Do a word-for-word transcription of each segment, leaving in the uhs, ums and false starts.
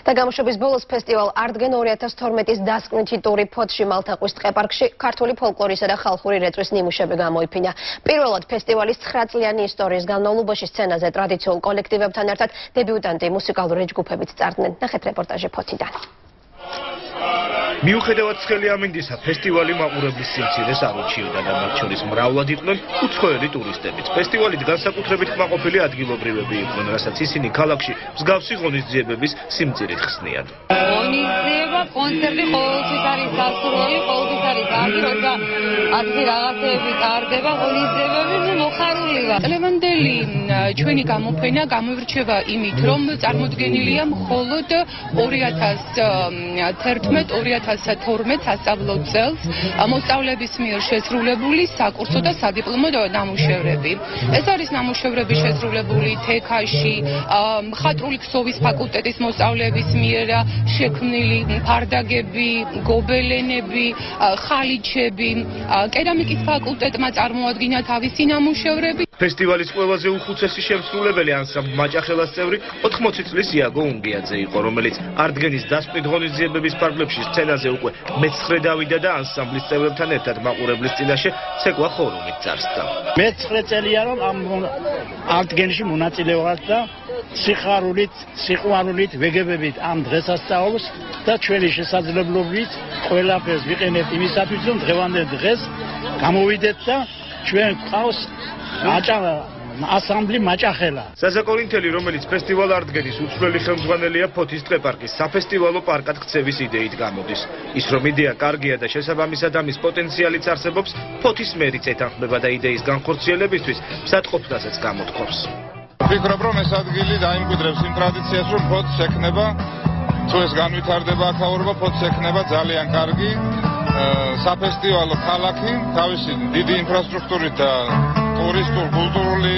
და გამოშვების ბოლოს ფესტივალ არტგენ ორი ათას თორმეტის დასკვნითი ტური ფოთში მალთაყვის ტყეპარკში ქართული ფოლკლორისა და ხალხური რეწვის ნიმუშები გამოიფინა. პირველად ფესტივალის ცხრა წლიანი ისტორიის განმავლობაში სცენაზე ტრადიციულ კოლექტივებთან ერთად დებიუტანტი მუსიკალური ჯგუფებიც წარდნენ. ნახეთ რეპორტაჟი ფოთიდან. მიუხედავად ცხელი ამინდისა, ფესტივალი მაყურებლის სიმცირეს არ უჩიოდა და მათ შორის მრავლად იყვნენ უცხოელი ტურისტებიც. ფესტივალით განსაკუთრებით კმაყოფილი ადგილობრივები იყვნენ, რასაც ისინი ქალაქში მსგავსი ღონისძიებების სიმწირით ხსნიან. ღონისძიება, კონცერტი ყოველთვის არის დასურველი, ყოველთვის არის კარგი, როცა ადგილ რაღაცეები ტარდება, ღონისძიებები მოხარული ვარ. Ლევანდელი ჩვენი გამოფენა გამოირჩევა იმით, რომ წარმოდგენილია მხოლოდ ორი ათას თერთმეტ ორი ათას თორმეტ სასწავლო წელს მოსწავლების მიერ შესრულებული საკურსო და სადიპლომო ნამუშევრები. ეს არის ნამუშევრები შესრულებული თექაში, მხატვრული ქსოვის ფაკულტეტის მოსწავლეების მიერ შექმნილი ფარდაგები, გობელენები, ხალიჩები, კერამიკის ფაკულტეტმა წარმოადგინა თავისი ნამუშევრები. ფესტივალის ყველაზე უხუცესი შემსრულებელი ანსამბლ მაჭახელას წევრი ოთხმოცი წლის იაგო უნგიაძე იყო, რომელიც არტგენის დასკვნით ღონისძიებების ფარგლებში სცენაზე უკვე მეცხრე დავიდა და ანსამბლის წევრებთან ერთად მაყურებლის წინაშე ცეკვა ხორუმით წარსდგა. მეცხრე წელია რომ ამ არტგენში მონაწილეობთ და სიხარულით, სიყვარულით ვეგებებით ამ დღესასწაულს და ჩვენი შესაძლებლობით ყველაფერს ვიყენებთ იმისათვის, რომ დღევანდელ დღეს გამოვიდეთ და ჩვენ ყავს ასამბლი მაჭახელა. საზაკონინთელი, რომელიც ფესტივალ არტგენის უცვლელი ხელმძღვანელია, ფოთის ტყეპარკის საფესტივალო პარკად ქცევის იდეით გამოდის. ის რომ იდეა კარგია და შესაბამისად ამის პოტენციალიც არსებობს, ფოთის მერიც ეთანხმება და იდეის განხორციელებისთვის მსატყოფნასაც გამოთქვამს. ვფიქრობ, რომ ეს ადგილი დაიმკვიდრებს იმ ტრადიციას, რომ ფოთს ექნება, თუ ეს განვითარდება აქაურობა, ფოთს ექნება ძალიან კარგი საფესტივალო ქალაქი, თავისი დიდი ინფრასტრუქტურით და ტურისტულ კულტურული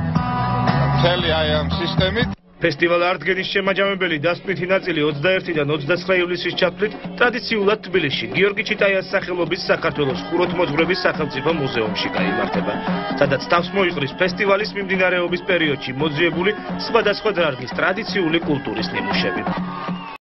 მთელი აი ამ სისტემით. ფესტივალ არტგენის შემაჯამებელი დასკვნითი ნაწილი ოცდაერთიდან ოცდაცხრა ივლისის ჩათვლით ტრადიციულად თბილისში გიორგი ჩიტაიას სახელობის საქართველოს ხუროთმოძღვრების სახელმწიფო მუზეუმში გაიმართება, სადაც თავს მოიყრის ფესტივალის მიმდინარეობის პერიოდში მოძიებული სხვადასხვა დარგის ტრადიციული კულტურის ნიმუშები.